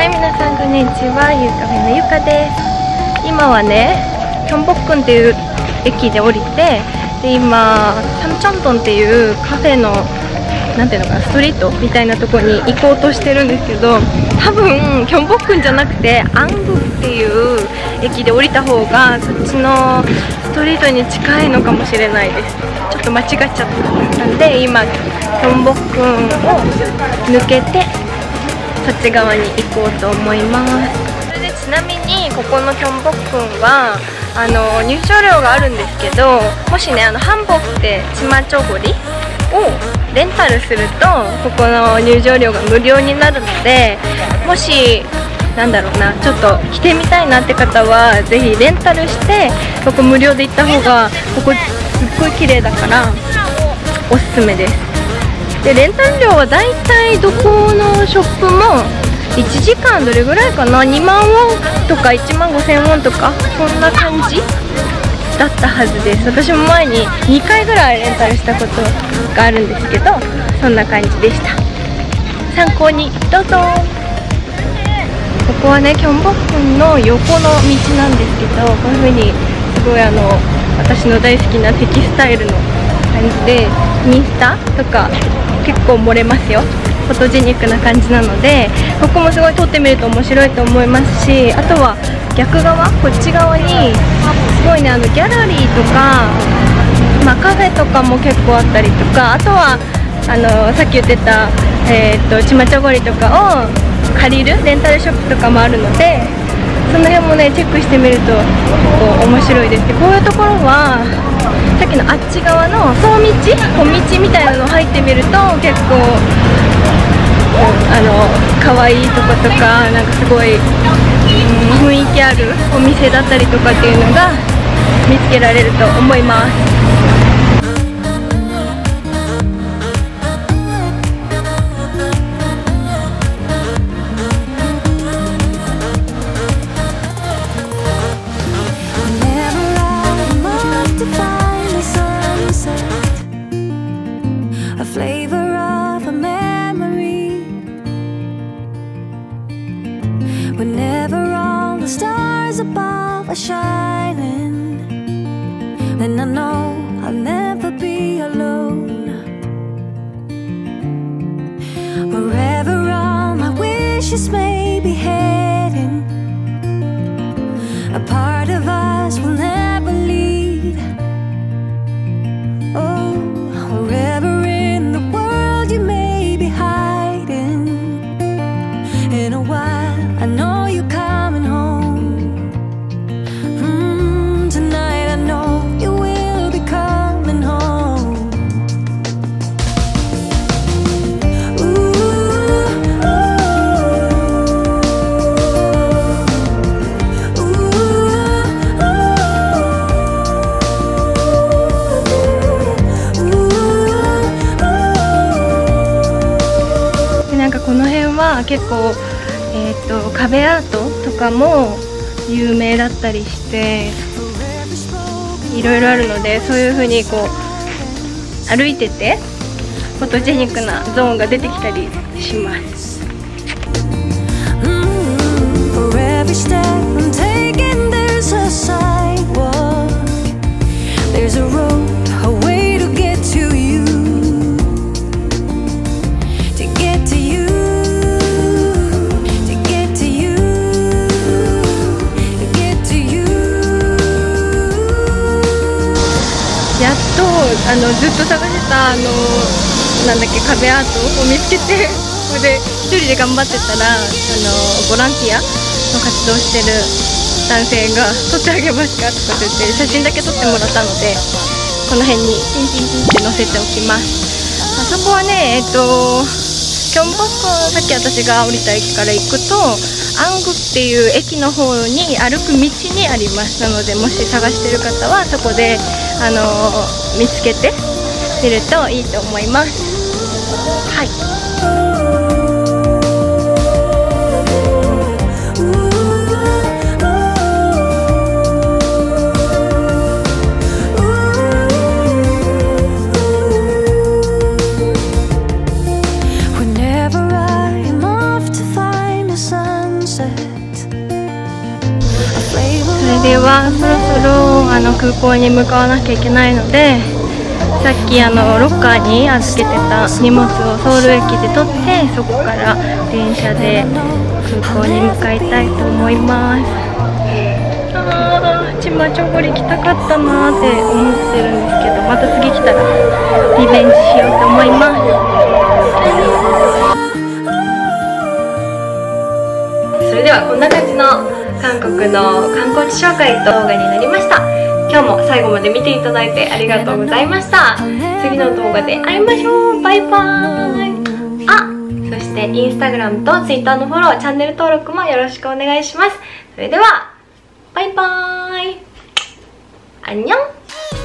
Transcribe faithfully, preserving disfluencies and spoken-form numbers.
、皆さんこんにちは。ゆうカフェのゆかです。今はね、キョンボックンっていう駅で降りて、で今サムチョンドンっていうカフェのなんていうのかな、ストリートみたいなとこに行こうとしてるんですけど、多分キョンボックンじゃなくてアングっていう駅で降りた方がそっちのストリートに近いのかもしれないです。ちょっと間違っちゃったんで、今キョンボックンを抜けてそっち側に行こうと思います。それでちなみにここのキョンボックンはあの入場料があるんですけど、もしねあのハンボクってチマチョゴリをレンタルするとここの入場料が無料になるので、もしなんだろうな、ちょっと来てみたいなって方はぜひレンタルしてここ無料で行った方が、ここすっごい綺麗だからおすすめです。でレンタル料はだいたいどこのショップもいちじかんどれぐらいかな、にまんウォンとかいちまんごせんウォンとかそんな感じだったはずです。私も前ににかいぐらいレンタルしたことがあるんですけど、そんな感じでした。参考にどうぞ。ここはねキョンボックンの横の道なんですけど、こういう風にすごいあの私の大好きなテキスタイルの感じでインスタとか結構盛れますよ。フォトジェニックな感じなので、ここもすごい撮ってみると面白いと思いますし、あとは逆側こっち側にすごいねあのギャラリーとか、まあ、カフェとかも結構あったりとか、あとはあのさっき言ってた、えー、とチマチョゴリとかを借りるレンタルショップとかもあるので、その辺もねチェックしてみると結構面白いです。でこういうところはさっきのあっち側の総道小道みたいなの入ってみると結構あの可愛いとことか、なんかすごい、うん、雰囲気あるお店だったりとかっていうのが見つけられると思います。 Whenever all the stars above are shining, then I know I'll never be alone. Wherever all my wishes may be heading, a part of us will never leave. Oh, wherever in the world you may be hiding, in a while I know you're coming home. Mm, tonight I know you will be coming home. Ooh, ooh, ooh, ooh. でなんかこの辺は結構えー、と壁アートとかも有名だったりしていろいろあるので、そういう風にこう歩いててフォトジェニックなゾーンが出てきたりします。やっとあのずっと探してたあのなんだっけ壁アートを見つけて、それで一人で頑張ってたらあのボランティアの活動してる男性が「撮ってあげますか?」とかって言って写真だけ撮ってもらったので、この辺にピンピンピンって載せておきます。あそこはねえっとキョンボックン、さっき私が降りた駅から行くとアングっていう駅の方に歩く道にあります。なのでもし探してる方はそこであのー、見つけてみるといいと思います。はい。 Whenever I'm off to find a sun ではそろそろあの空港に向かわなきゃいけないので、さっきあのロッカーに預けてた荷物をソウル駅で取って、そこから電車で空港に向かいたいと思います。あー、チマチョゴリ来たかったなーって思ってるんですけど、また次来たらリベンジしようと思います。それではこんな感じの韓国の観光地紹介動画になりました。今日も最後まで見ていただいてありがとうございました。次の動画で会いましょう。バイバーイ。あ、そしてインスタグラムとツイッターのフォロー、チャンネル登録もよろしくお願いします。それではバイバーイ。アンニョン。